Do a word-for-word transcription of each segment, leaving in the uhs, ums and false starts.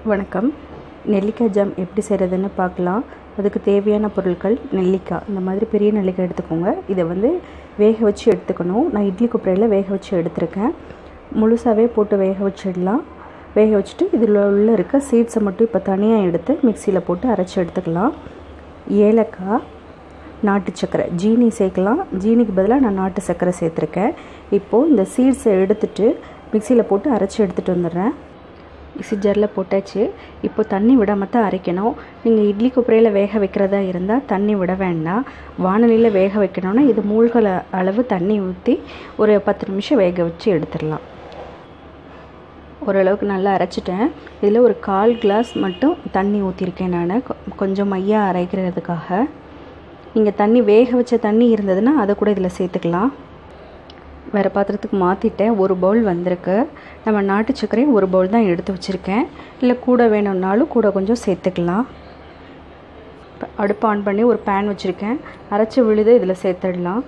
வணக்கம். நெல்லிக்காய் ஜாம் எப்படி செய்கிறதுன்னு பார்க்கலாம். அதுக்கு தேவையான பொருட்கள் நெல்லிக்காய், இந்த மாதிரி பெரிய நெல்லிக்காய் எடுத்துக்கோங்க. இதை வந்து வேக வச்சு எடுத்துக்கணும். நான் இட்லி குப்பரையில் வேக வச்சு எடுத்துருக்கேன். முழுசாகவே போட்டு வேக வச்சிடலாம். வேக வச்சுட்டு இதில் உள்ள இருக்க சீட்ஸை மட்டும் இப்போ தனியாக எடுத்து மிக்சியில் போட்டு அரைச்சி எடுத்துக்கலாம். ஏலக்காய், நாட்டு சர்க்கரை, ஜீனி சேர்க்கலாம். ஜீனிக்கு பதிலாக நான் நாட்டு சர்க்கரை சேர்த்துருக்கேன். இப்போது இந்த சீட்ஸை எடுத்துகிட்டு மிக்சியில் போட்டு அரைச்சி எடுத்துகிட்டு வந்துடுறேன். மிக்ஸி ஜாரில் போட்டாச்சு. இப்போ தண்ணி விடாமல் தான் அரைக்கணும். நீங்கள் இட்லி குப்பரையில் வேக வைக்கிறதா இருந்தால் தண்ணி விட வேண்டாம். வானலியில் வேக வைக்கணும்னா இது மூழ்கிற அளவு தண்ணி ஊற்றி ஒரு பத்து நிமிஷம் வேக வச்சு எடுத்துடலாம். ஓரளவுக்கு நல்லா அரைச்சிட்டேன். இதில் ஒரு கால் கிளாஸ் மட்டும் தண்ணி ஊற்றிருக்கேன் நான், கொஞ்சம் மையாக அரைக்கிறதுக்காக. நீங்கள் தண்ணி வேக வச்ச தண்ணி இருந்ததுன்னா அதை கூட இதில் சேர்த்துக்கலாம். வேறு பாத்திரத்துக்கு மாற்றிட்டேன். ஒரு பவுல் வந்திருக்கு. நம்ம நாட்டு சர்க்கரையும் ஒரு பவுல் தான் எடுத்து வச்சுருக்கேன். இல்லை கூட வேணும்னாலும் கூட கொஞ்சம் சேர்த்துக்கலாம். அடுப்பு ஆன் பண்ணி ஒரு பேன் வச்சுருக்கேன். அரைச்சி விழுது இதில் சேர்த்துடலாம்.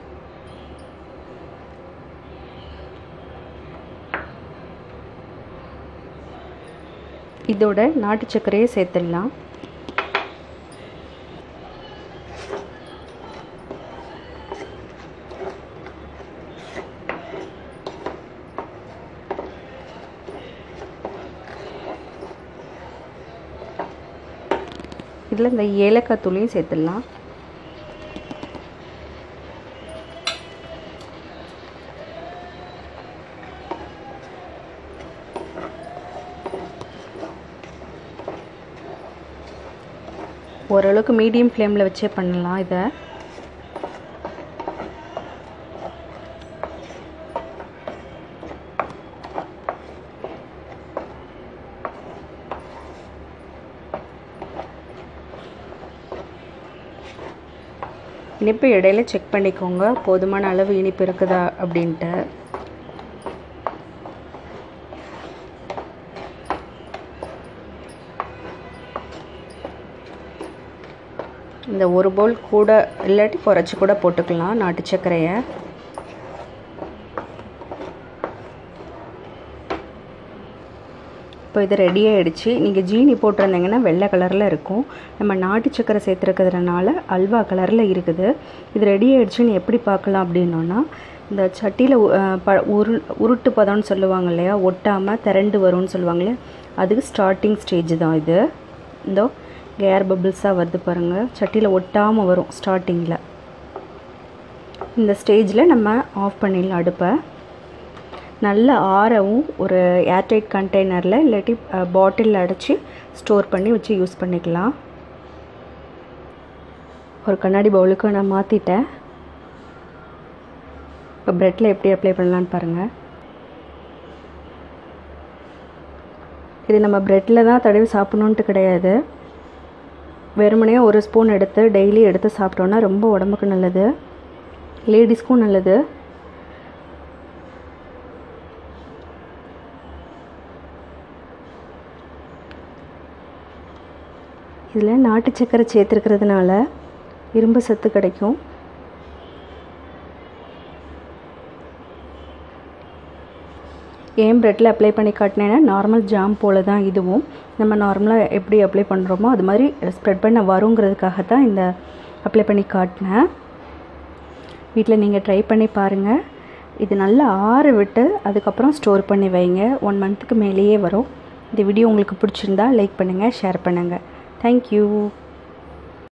இதோட நாட்டு சர்க்கரையை சேர்த்துடலாம். இதில் இந்த ஏலக்காய் தூளையும் சேர்த்துடலாம். ஓரளவுக்கு மீடியம் ஃப்ளேமில் வச்சே பண்ணலாம். இதை இனிப்பு இடையில செக் பண்ணிக்கோங்க, போதுமான அளவு இனிப்பு இருக்குதா அப்படின்ட்டு. இந்த ஒரு பவுல் கூட இல்லாட்டி குறைச்சி கூட போட்டுக்கலாம் நாட்டு சர்க்கரையை. இப்போ இது ரெடி ஆகிடுச்சு. நீங்கள் ஜீனி போட்டிருந்தீங்கன்னா வெள்ளை கலரில் இருக்கும். நம்ம நாட்டு சர்க்கரை சேர்த்துருக்கிறதுனால அல்வா கலரில் இருக்குது. இது ரெடி ஆகிடுச்சுன்னு எப்படி பார்க்கலாம் அப்படின்னோன்னா, இந்த சட்டியில் ப உரு உருட்டு பதம்னு சொல்லுவாங்க இல்லையா, ஒட்டாமல் திரண்டு வரும்னு சொல்லுவாங்க இல்லையா, அதுக்கு ஸ்டார்டிங் ஸ்டேஜ் தான் இது. இந்த ஏர் பபிள்ஸாக வருது பாருங்கள், சட்டியில் ஒட்டாமல் வரும் ஸ்டார்டிங்கில். இந்த ஸ்டேஜில் நம்ம ஆஃப் பண்ணிடலாம் அடுப்பை. நல்ல ஆறவும் ஒரு ஏர்டைட் கண்டெய்னரில் இல்லாட்டி பாட்டிலில் அடைச்சி ஸ்டோர் பண்ணி வச்சு யூஸ் பண்ணிக்கலாம். ஒரு கண்ணாடி பவுலுக்கு நான் மாற்றிட்டேன். இப்போ ப்ரெட்டில் எப்படி அப்ளை பண்ணலான்னு பாருங்கள். இது நம்ம ப்ரெட்டில் தான் தடவி சாப்பிட்ணுன்ட்டு கிடையாது. வெறுமனே ஒரு ஸ்பூன் எடுத்து டெய்லி எடுத்து சாப்பிட்டோன்னா ரொம்ப உடம்புக்கு நல்லது, லேடிஸ்க்கும் நல்லது. இதில் நாட்டு சர்க்கரை சேர்த்துருக்கிறதுனால இரும்பு சத்து கிடைக்கும். ஏன் ப்ரெட்டில் அப்ளை பண்ணி காட்டினேன்னா, நார்மல் ஜாம் போல் தான் இதுவும். நம்ம நார்மலாக எப்படி அப்ளை பண்ணுறோமோ அது மாதிரி ஸ்ப்ரெட் பண்ண வருங்கிறதுக்காக தான் இந்த அப்ளை பண்ணி காட்டினேன். வீட்டில் நீங்கள் ட்ரை பண்ணி பாருங்கள். இது நல்லா ஆற விட்டு அதுக்கப்புறம் ஸ்டோர் பண்ணி வைங்க. ஒன் மந்த்துக்கு மேலேயே வரும். இந்த வீடியோ உங்களுக்கு பிடிச்சிருந்தா லைக் பண்ணுங்கள், ஷேர் பண்ணுங்கள். Thank you.